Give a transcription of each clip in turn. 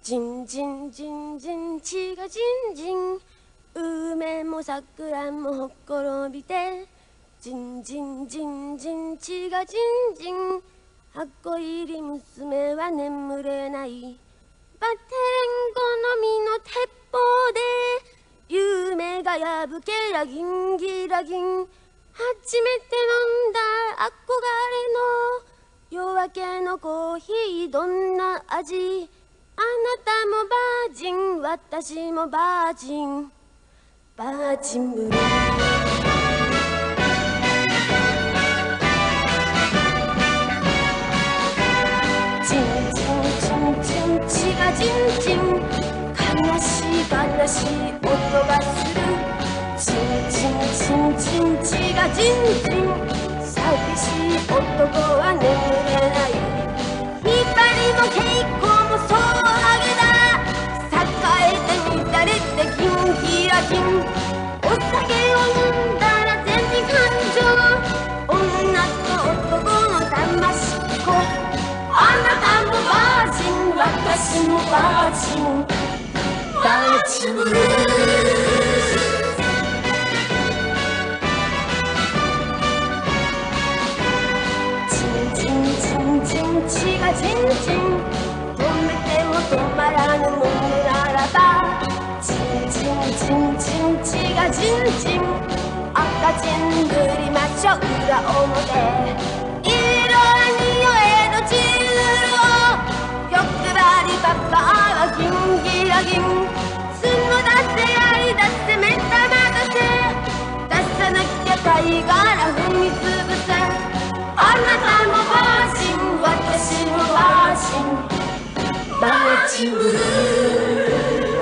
じんじんじんじん血がじんじん梅も桜もほころびてじんじんじんじん血がじんじん箱入り娘は眠れないバテレン好みの鉄砲で夢が破けらギンギラギン初めて飲んだ憧れの夜明けのコーヒーどんな味あなたもバージン私もバージンバージンブルーチンチンチンチン血がチンチン悲しい悲しい音がするチンチンチンチン血がチンチン寂しい男は眠れないひばりも稽古もそうあげだ栄えて乱れてギンギラギンお酒を飲んだら全に感情女と男の魂子あなたもバージン私もバージンバージンブルーチンチンチンチン血がチンチン止めても止まらぬものならばチンチンチンチン血がチンチン赤チン塗りましょう裏表色は匂えどチルを欲張りババアはギンギラギン角出せ愛出せ目玉出せ出さなきゃ貝殻踏みつぶせあなたもバージン私もバージンバージンブルー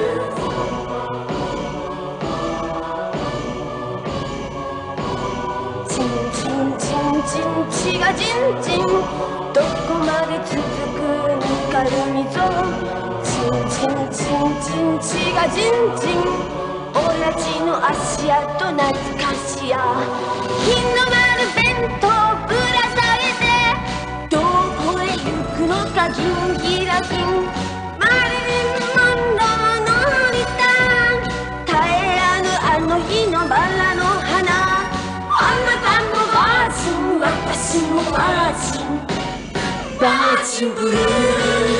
チンチンチンチン血がチンチンどこまで続くぬかるみぞチンチンチンチン血がチンチン親父の足跡懐かしや日の丸弁当ぶら下げてどこへ行くのかギンギラギンマリリン・モンローのリターン絶えあぬあの日のバラの花あなたもバージン私もバージンバージンブルー